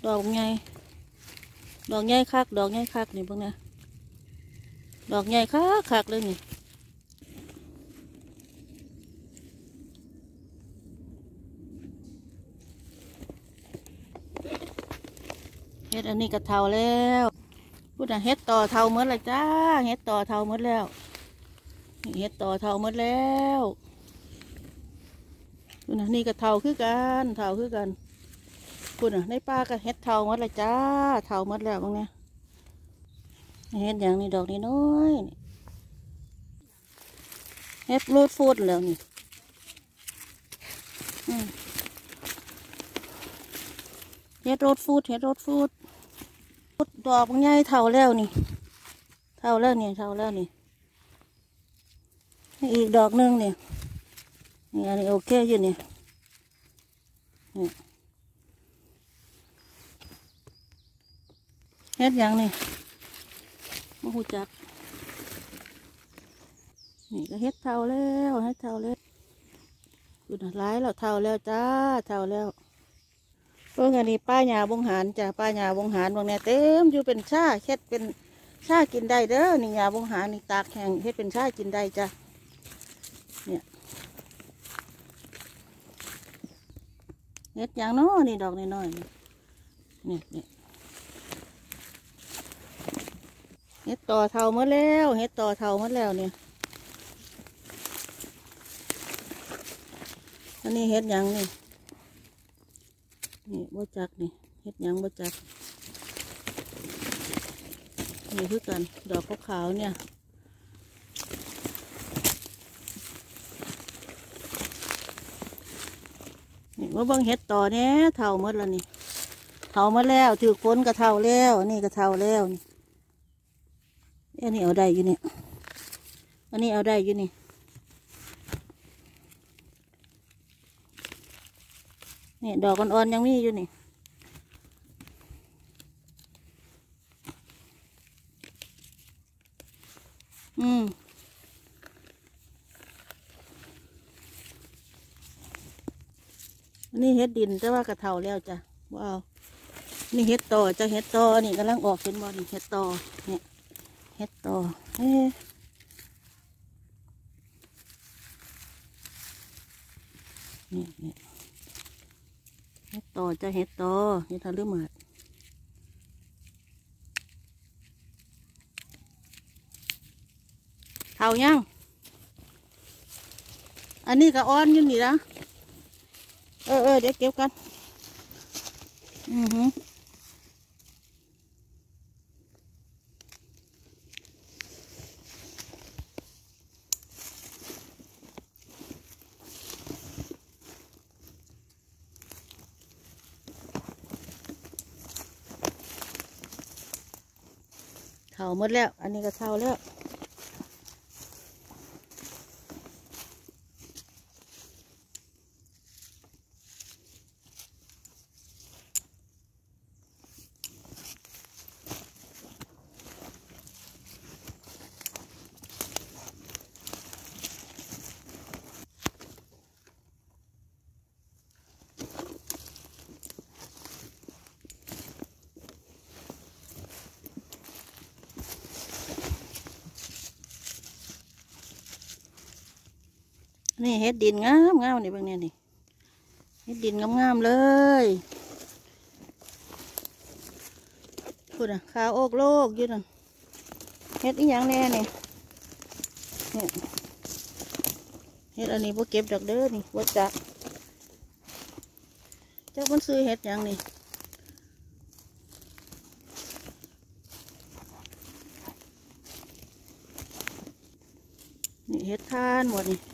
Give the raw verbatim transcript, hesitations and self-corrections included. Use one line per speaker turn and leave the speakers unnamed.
ดอกใหญ่ดอกใหญ่คักดอกใหญ่คักนี่พวกนี้ดอกใหญ่คักคักเลยนี่เฮ็ดอันนี้ก็เท่าแล้วพูดนะเฮ็ดต่อเท่าหมดเลยจ้าเฮ็ดต่อเท่าหมดแล้วเฮ็ดต่อเท่าหมดแล้วพูดนะนี่ก็เท่าคือกันเท่าคือกันพูดนะในป่าก็เฮ็ดเท่าหมดเลยจ้าเท่าหมดแล้วพวกนี้เฮ็ดอย่างนี้ดอกนี้น้อยเฮ็ดรูดฟูดแล้วนี่เฮ็ดรูดฟูดเฮ็ดรูดฟูดดอกใหญ่เท่าแล้วนี่เท่าแล้วนี่เท่าแล้วนี่อีกดอกหนึ่งนี่นี่อันนี้โอเคอยู่นี่เฮ็ดอย่างนี่มะฮูจักนี่ก็เฮ็ดเท่าแล้วเฮ็ดเท่าแล้วดูนะร้ายแล้วเท่าแล้วจ้าเท่าแล้วเพิ่งอันนี้ป้าหญ้าบงหารจ้าป้าหญ้าบงหารบางแน่เต็มอยู่เป็นชาเฮ็ดเป็นชากินได้เด้อนี่หญ้าบงหารนี่ตากแห้งเฮ็ดเป็นชากินได้จ้าเนี่ยเฮ็ดอย่างน้อนี่ดอกน้อยๆนี่นี่นี่เฮ็ดต่อเท่าหมดแล้วเฮ็ดต่อเท่าหมดแล้วเนี่ยอันนี้เฮ็ดอย่างนี่นี่บ่จักนี่เฮ็ดอย่างบ่จักนี่คือกันดอกขาวๆเนี่ยนี่ว่าเบิ่งเฮ็ดต่อเนี่ยเท่าหมดแล้วนี่เท่าหมดแล้วถือฝนก็เท่าแล้วนี่ก็เท่าแล้วนี่อันนี้เอาได้อยู่นี่อันนี้เอาได้อยู่นี่นี่ดอกอ่อนๆยังมีอยู่นี่อืมอันนี้เฮ็ดดินแต่ว่ากระเทาแล้วจ้ะว้าวนี่เฮ็ดต่อจะเฮ็ดต่อนี่กำลังออกเป็นบอลเฮ็ดต่อเนี่ยเฮ็ดต่อเอ๊ะนี่นี่เฮ็ดต่อจะเฮ็ดต่อนี่ทะลึ่งมาเท่ายังอันนี้ก็อ่อนอยู่นี่นะเออเออเดี๋ยวเก็บกันอือหือเท่าหมดแล้วอันนี้ก็เท่าแล้วนี่เฮ็ดดินงามงามนี่เบิ่งเนี่ยนี่เฮ็ดดินงามงามเลยพูดอ่ะขาวโอกโลกยืดอ่ะเฮ็ดอีหยังแน่นี่เนี่ยเฮ็ดอันนี้พวกเก็บดอกเด้อนี่วัดจักเจ้ามันซื้อเฮ็ดหยังนี่นี่เฮ็ดทานหมดนี่